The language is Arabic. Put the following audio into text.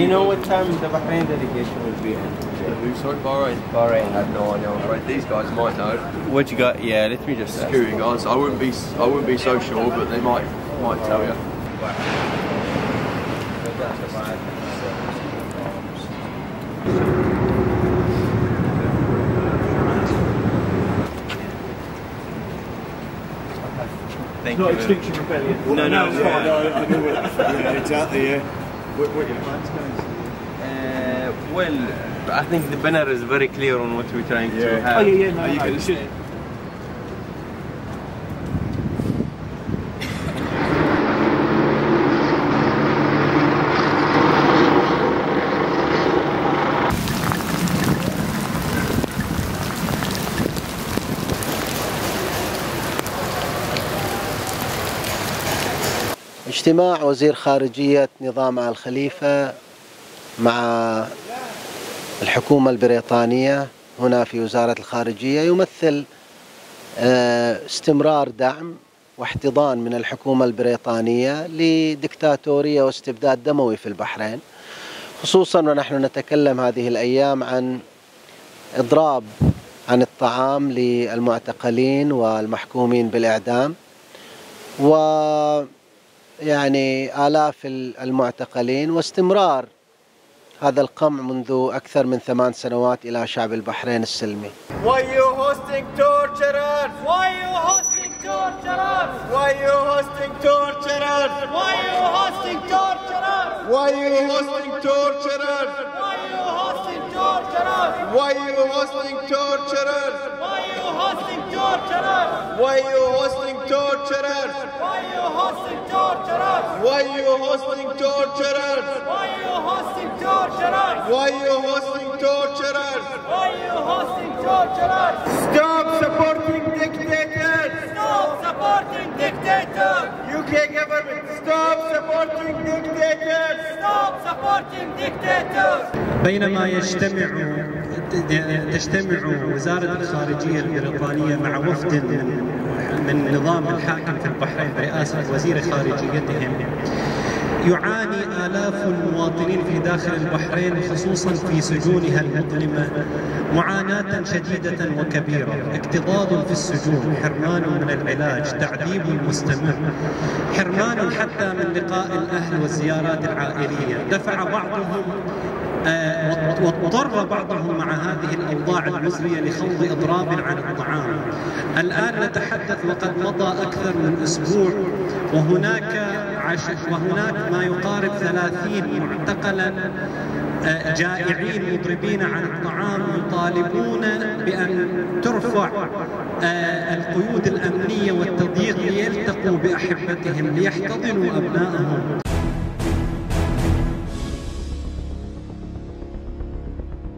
you know what time the Bahrain delegation will be in? Who, sorry, Bahrain? Bahrain. I have no idea. I'm afraid these guys might know. What you got? Yeah, let me just. Security guards. I wouldn't be so sure, but they might tell you. Thank Not you. Extinction Rebellion. No, it's fine. Yeah, exactly, yeah. What are your plans, guys? Well, I think the banner is very clear on what we're trying to have. Oh, yeah, no, Are you going to اجتماع وزير خارجية نظام آل خليفة مع الحكومة البريطانية هنا في وزارة الخارجية يمثل استمرار دعم واحتضان من الحكومة البريطانية لديكتاتورية واستبداد دموي في البحرين، خصوصا ونحن نتكلم هذه الأيام عن إضراب عن الطعام للمعتقلين والمحكومين بالإعدام، يعني آلاف المعتقلين، واستمرار هذا القمع منذ أكثر من 8 سنوات إلى شعب البحرين السلمي. Why you hosting torturers? Why you hosting torturers? Why you hosting torturers? Why you hosting torturers? Why you hosting torturers? Why you hosting torturers? Why you hosting torturers? Why you hosting torturers? Why you hosting torturers? Why you hosting torturers? Why you hosting torturers? Why you hosting torturers? Why you hosting torturers? Why you hosting torturers? Stop supporting dictators! Stop supporting dictators! UK government, stop supporting dictators! Stop supporting dictators! بينما تجتمع وزارة الخارجية البريطانية مع وفد من نظام الحاكم في البحرين برئاسة وزير خارجيتهم، يعاني آلاف المواطنين في داخل البحرين خصوصا في سجونها المظلمة معاناة شديدة وكبيرة، اكتظاظ في السجون، حرمان من العلاج، تعذيب مستمر، حرمان حتى من لقاء الأهل والزيارات العائلية، دفع بعضهم واضطر بعضهم مع هذه الأوضاع المزرية لخوض إضراب عن الطعام. الآن نتحدث وقد مضى أكثر من أسبوع وهناك ما يقارب 30 معتقلا جائعين مضربين عن الطعام يطالبون بأن ترفع القيود الأمنية والتضييق ليلتقوا بأحبتهم ليحتضنوا أبنائهم.